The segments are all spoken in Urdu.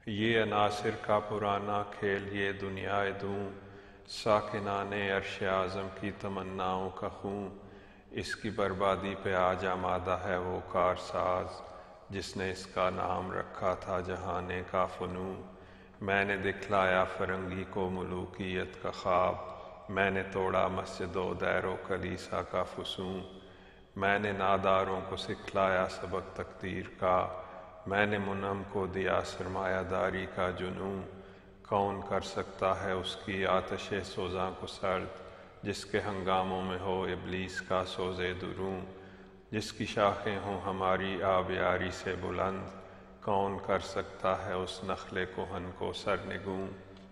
یہ عناصر کا پرانا کھیل یہ دنیا دوں، ساکنان عرش اعظم کی تمناؤں کا خوں، اس کی بربادی پہ آج آمادہ ہے وہ کارساز، جس نے اس کا نام رکھا تھا جہانے کا فنوں۔ میں نے دکھلایا فرنگی کو ملوکیت کا خواب، میں نے توڑا مسجد و دیر و کلیسا کا فسوں، میں نے ناداروں کو سکھلایا سبق تقدیر کا، میں نے منعم کو دیا سرمایہ داری کا جنوں۔ کون کر سکتا ہے اس کی آتش سوزاں کو سرد، جس کے ہنگاموں میں ہو ابلیس کا سوز دروں، جس کی شاخیں ہوں ہماری آبیاری سے بلند، کون کر سکتا ہے اس نخل کہن کو سرنگوں۔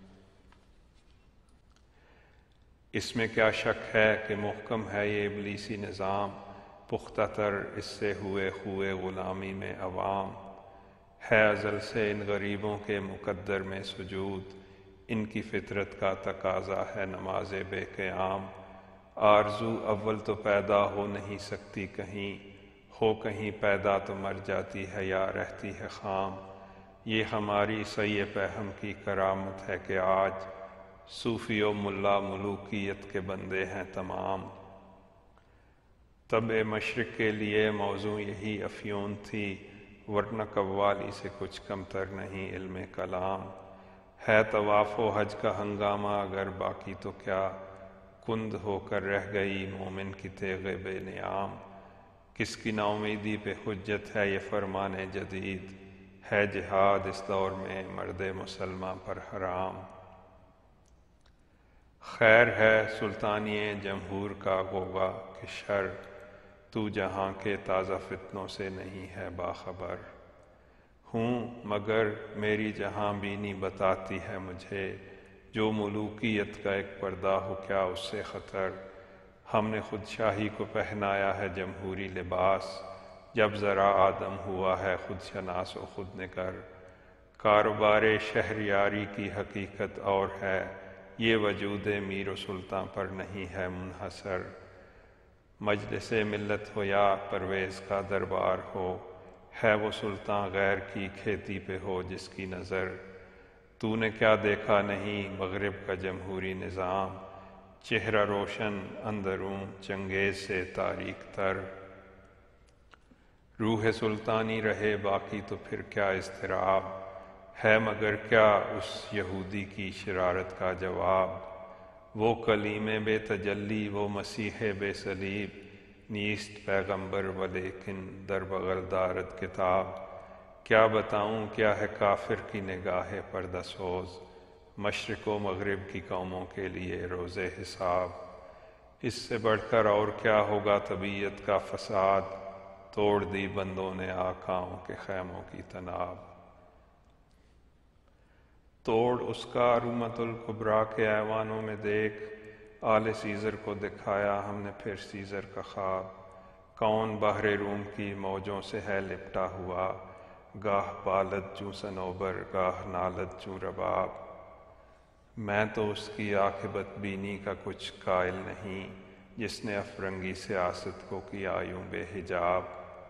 اس میں کیا شک ہے کہ محکم ہے یہ ابلیسی نظام، پختہ تر اس سے ہوئے خوئے غلامی میں عوام، ہے ازل سے ان غریبوں کے مقدر میں سجود، ان کی فطرت کا تقاضا ہے نماز بے قیام۔ آرزو اول تو پیدا ہو نہیں سکتی کہیں، ہو کہیں پیدا تو مر جاتی ہے یا رہتی ہے خام، یہ ہماری سعی پہم کی کرامت ہے کہ آج صوفی و ملا ملوکیت کے بندے ہیں تمام۔ طبع مشرق کے لیے موزوں یہی افیون تھی، ورنہ قوالی سے کچھ کمتر نہیں علم کلام، ہے طواف و حج کا ہنگامہ اگر باقی تو کیا، کند ہو کر رہ گئی مومن کی تیغ بے نیام، کس کی نا امیدی پہ حجت ہے یہ فرمان جدید، ہے جہاد اس دور میں مرد مسلمان پر حرام۔ خیر ہے سلطانی جمہور کا غوغا کہ شر، تو جہاں کے تازہ فتنوں سے نہیں ہے باخبر، ہوں مگر میری جہاں بینی بتاتی ہے مجھے، جو ملوکیت کا ایک پردہ ہو کیا اس سے خطر، ہم نے خود شاہی کو پہنایا ہے جمہوری لباس، جب ذرا آدم ہوا ہے خود شناس و خود نگر، کاروبار شہریاری کی حقیقت اور ہے، یہ وجود میر و سلطاں پر نہیں ہے منحصر، مجلس ملت ہو یا پرویز کا دربار ہو، ہے وہ سلطاں غیر کی کھیتی پہ ہو جس کی نظر، تو نے کیا دیکھا نہیں مغرب کا جمہوری نظام، چہرہ روشن اندروں چنگیز سے تاریک تر، روح سلطانی رہے باقی تو پھر کیا اضطراب، ہے مگر کیا اس یہودی کی شرارت کا جواب، وہ کلیم بے تجلی وہ مسیح بے صلیب، نیست پیغمبر ولیکن در بغل دارد کتاب، کیا بتاؤں کیا ہے کافر کی نگاہ پردہ سوز، مشرق و مغرب کی قوموں کے لیے روز حساب، اس سے بڑھ کر اور کیا ہوگا طبیعت کا فساد، توڑ دی بندوں نے آقاؤں کے خیموں کی طناب۔ توڑ اس کا رومت الکبریٰ کے ایوانوں میں دیکھ، آل سیزر کو دکھایا ہم نے پھر سیزر کا خواب، کون بحر روم کی موجوں سے ہے لپٹا ہوا، گاہ بالد چوں صنوبر گاہ نالد چوں رباب، میں تو اس کی عاقبت بینی کا کچھ قائل نہیں، جس نے افرنگی سیاست کو کیا یوں بے حجاب،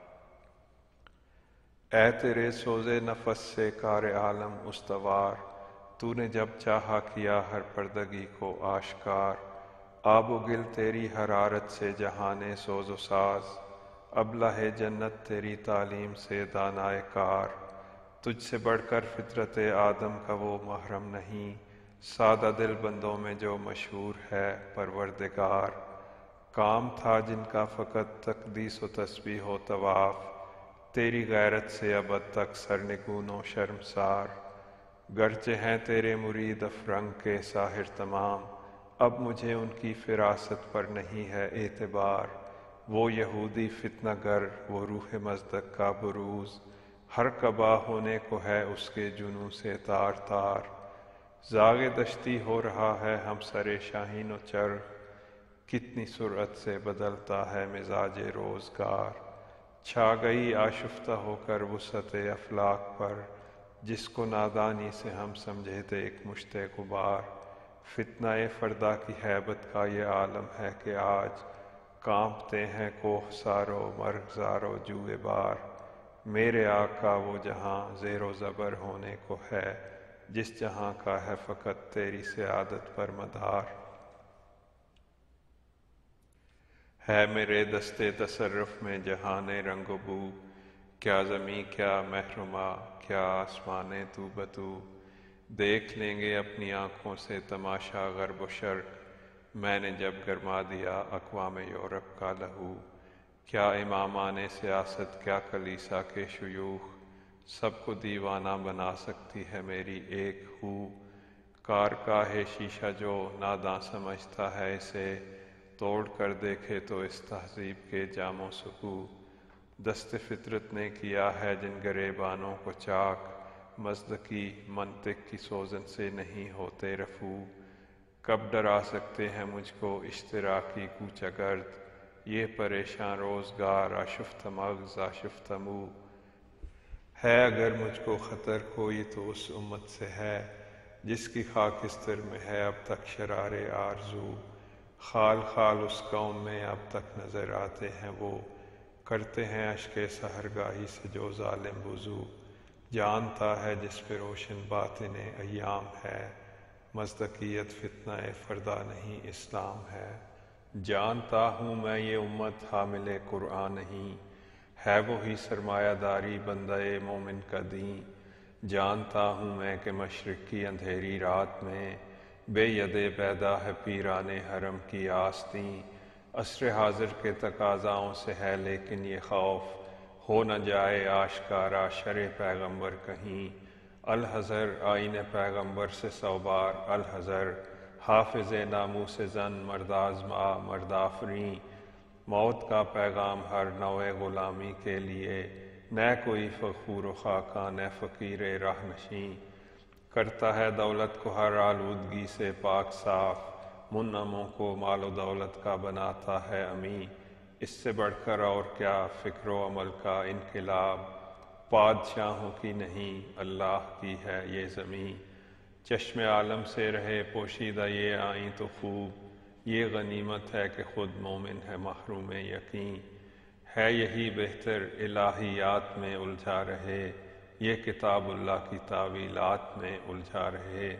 اے تیرے سوز نفس سے کار عالم استوار، تو نے جب چاہا کیا ہر پردگی کو آشکار، آب و گل تیری حرارت سے جہان سوز و ساز، ابلہ جنت تیری تعلیم سے دانائے کار، تجھ سے بڑھ کر فطرت آدم کا وہ محرم نہیں، سادہ دل بندوں میں جو مشہور ہے پروردگار، کام تھا جن کا فقط تقدیس و تسبیح و طواف، تیری غیرت سے ابد تک سرنگون و شرمسار، گرچہ ہیں تیرے مرید افرنگ کے ساحر تمام، اب مجھے ان کی فراست پر نہیں ہے اعتبار، وہ یہودی فتنہ گر وہ روح مصدق کا بروز، ہر قبا ہونے کو ہے اس کے جنوں سے تار تار، زاغ دشتی ہو رہا ہے ہم سر شاہین و چرخ، کتنی سرعت سے بدلتا ہے مزاج روزگار، چھا گئی آشفتہ ہو کر وسعت افلاک پر، جس کو نادانی سے ہم سمجھے تھے ایک مشت غبار، فتنہ فردا کی ہیبت کا یہ عالم ہے کہ آج کانپتے ہیں کوہ سار و مرغزار و جوئے بار، میرے آقا وہ جہاں زیر و زبر ہونے کو ہے، جس جہاں کا ہے فقط تیری سعادت پر مدار۔ ہے میرے دستے تصرف میں جہان رنگ و بو، کیا زمیں کیا محرمہ کیا آسمان تو بتو۔ دیکھ لیں گے اپنی آنکھوں سے تماشا غرب و شرق، میں نے جب گرما دیا اقوام یورپ کا لہو۔ کیا امامان سیاست کیا کلیسا کے شیوخ، سب کو دیوانہ بنا سکتی ہے میری ایک ہو۔ کار کا ہے شیشہ جو ناداں سمجھتا ہے اسے، توڑ کر دیکھے تو اس تہذیب کے جام و سکو۔ دست فطرت نے کیا ہے جن گریبانوں کو چاک، مزدکی منطق کی سوزن سے نہیں ہوتے رفو۔ کب ڈرا سکتے ہیں مجھ کو اشتراکی کوچہ گرد، یہ پریشاں روزگار آشفتہ مغز آشفتہ منہ۔ ہے اگر مجھ کو خطر کوئی تو اس امت سے ہے، جس کی خاکستر میں ہے اب تک شرار آرزو۔ خال خال اس قوم میں اب تک نظر آتے ہیں وہ، کرتے ہیں اشک سحرگاہی سے جو ظالم وضو۔ جانتا ہے جس پہ روشن باطن ایام ہے، مصداقیت فتنہ فردا نہیں اسلام ہے۔ جانتا ہوں میں یہ امت حامل قرآن نہیں، ہے وہی سرمایہ داری بندہ مومن کا دین۔ جانتا ہوں میں کہ مشرق کی اندھیری رات میں، بے ید پیدا ہے پیران حرم کی آستین۔ عصر حاضر کے تقاضاؤں سے ہے لیکن یہ خوف، ہو نہ جائے آشکارا شرع پیغمبر کہیں۔ الحذر آئین پیغمبر سے 100 بار الحذر، حافظ ناموس زن مرد آزما مرد آفریں۔ موت کا پیغام ہر نوع غلامی کے لیے، نہ کوئی فخور و خاکاں نہ فقیر راہ نشیں۔ کرتا ہے دولت کو ہر آلودگی سے پاک صاف، منعموں کو مال و دولت کا بناتا ہے امین۔ اس سے بڑھ کر اور کیا فکر و عمل کا انقلاب، بادشاہوں کی نہیں اللہ کی ہے یہ زمین۔ چشم عالم سے رہے پوشیدہ یہ آئیں تو خوب، یہ غنیمت ہے کہ خود مومن ہے محروم یقین۔ ہے یہی بہتر الہیات میں الجھا رہے، یہ کتاب اللہ کی تاویلات میں الجھا رہے۔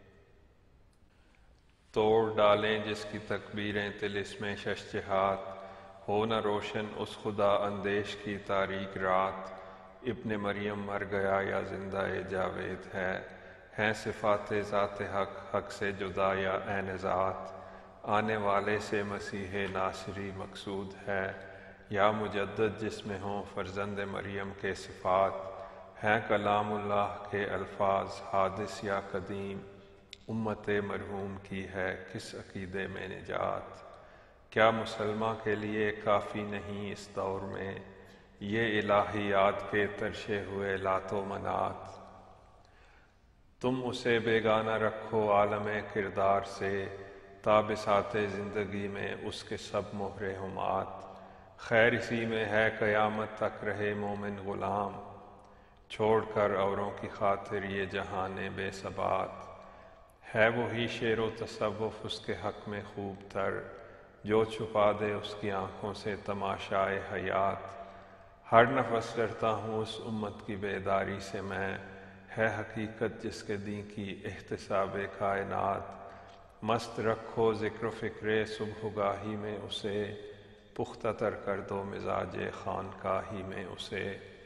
توڑ ڈالیں جس کی تکبیریں طلسم شش جہات، ہو نہ روشن اس خدا اندیش کی تاریک رات۔ ابن مریم مر گیا یا زندہ جاوید ہے، ہیں صفات ذات حق حق سے جدا یا عین ذات۔ آنے والے سے مسیح ناصری مقصود ہے، یا مجدد جس میں ہوں فرزند مریم کے صفات۔ ہیں کلام اللہ کے الفاظ حادث یا قدیم، امت مرحوم کی ہے کس عقیدے میں نجات۔ کیا مسلمہ کے لیے کافی نہیں اس دور میں، یہ الہیات کے ترشے ہوئے لات و منات۔ تم اسے بیگانہ رکھو عالم کردار سے، تا بساط زندگی میں اس کے سب مہر ہمات۔ خیر اسی میں ہے قیامت تک رہے مومن غلام، چھوڑ کر اوروں کی خاطر یہ جہان بے ثبات۔ ہے وہی شعر و تصوف اس کے حق میں خوب تر، جو چھپا دے اس کی آنکھوں سے تماشائے حیات۔ ہر نفس ڈرتا ہوں اس امت کی بیداری سے میں، ہے حقیقت جس کے دین کی احتساب کائنات۔ مست رکھو ذکر و فکر صبح گاہی میں اسے، پختہ تر کر دو مزاج خانقاہی میں اسے۔